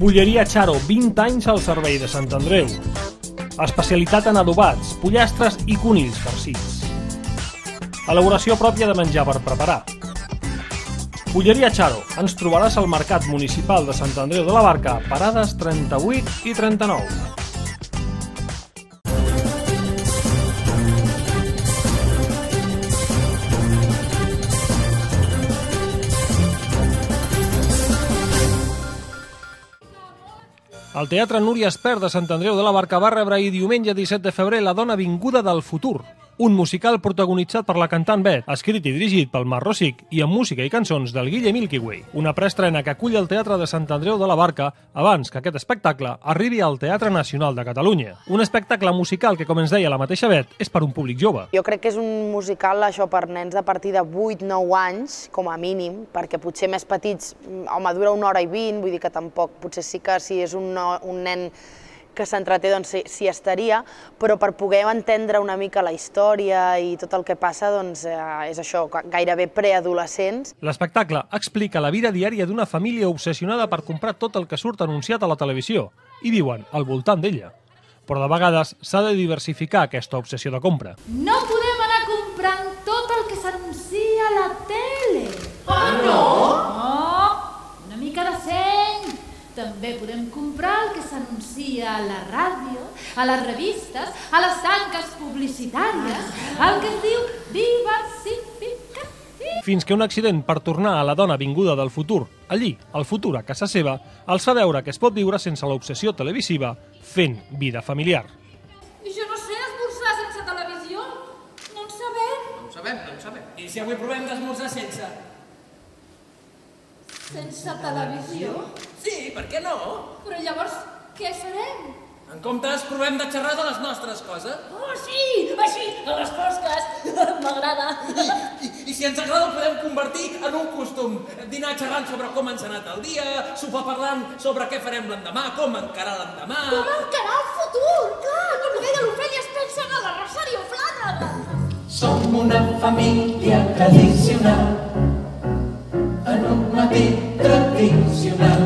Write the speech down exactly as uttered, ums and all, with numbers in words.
Bolleria Charo, vint anys al servei de Sant Andreu. Especialitat en adobats, pollastres i conills farcits. Elaboració pròpia de menjar per preparar. Bolleria Charo. Ens trobaràs al Mercat Municipal de Sant Andreu de la Barca, parades trenta-vuit i trenta-nou. El Teatre Núria Espert de Sant Andreu de la Barca va rebre ahir diumenge disset de febrer La dona vinguda del futur, un musical protagonitzat per la cantant Bet, escrit i dirigit pel Marc Rosic i amb música i cançons del Guille Milky Way. Una preestrena que acull el Teatre de Sant Andreu de la Barca abans que aquest espectacle arribi al Teatre Nacional de Catalunya. Un espectacle musical que, com ens deia la mateixa Bet, és per un públic jove. Jo crec que és un musical això per nens de partir de vuit nou anys, com a mínim, perquè potser més petits, home, dura una hora i vint, vull dir que tampoc, potser sí que si és un, un nen que s'entreté, doncs s'hi estaria, però per poder entendre una mica la història i tot el que passa, doncs és això, gairebé preadolescents. L'espectacle explica la vida diària d'una família obsessionada per comprar tot el que surt anunciat a la televisió i viuen al voltant d'ella. Però de vegades s'ha de diversificar aquesta obsessió de compra. No podem anar comprant tot el que s'anuncia a la tele. Ah, no? No, una mica de seny. També podem comprar el que s'anuncia a la ràdio, a les revistes, a les tanques publicitàries, el que es diu diversificació. Fins que un accident per tornar a la dona vinguda del futur, allí, al futur a casa seva, els fa veure que es pot viure sense l'obsessió televisiva fent vida familiar. Jo no sé esmorzar sense televisió. No en sabem. No ho sabem, no ho sabem. I si avui provem d'esmorzar sense? Sense televisió? Sí, per què no? Però llavors, què farem? En comptes, provem de xerrar de les nostres coses. Oh, sí! Així, a les fosques! M'agrada! I, i si ens agrada el podem convertir en un costum. Dinar xerrant sobre com ens ha anat el dia, sopar parlant sobre què farem l'endemà, com encarar l'endemà... Com encarar el futur! Clar, com deia l'Ofèlia Spencer a la Rosario Flanagan! Som una família tradicional en un matí tradicional.